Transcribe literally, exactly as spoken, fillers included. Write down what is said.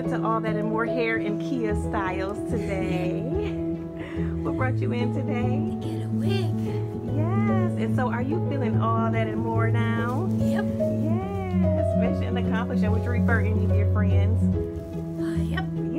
to All That and More Hair and Kia Styles today. What brought you in today? Get a wig. Yes, and so are you feeling all that and more now? Yep. Yes, mission accomplished. And would you refer any of your friends? Uh, yep.